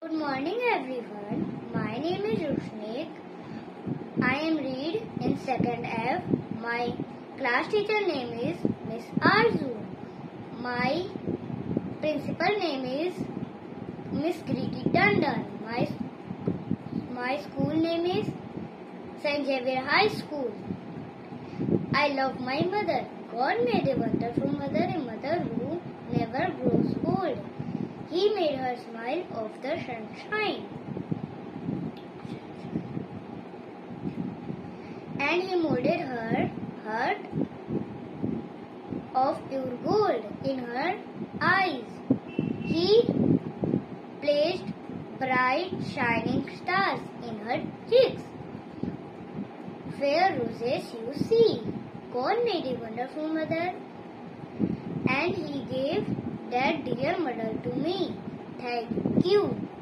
Good morning everyone. My name is Ushnik. I am read in 2nd F. My class teacher name is Miss Arzu. My principal name is Miss Kriti Tandon. My school name is Xavier High School. I love my mother. God made a wonderful mother, a mother who never grows old. He made her smile of the sunshine. And he molded her heart of pure gold in her eyes. He placed bright shining stars in her cheeks. Fair roses you see. God made a wonderful mother, and he gave that dear mother to me. Thank you.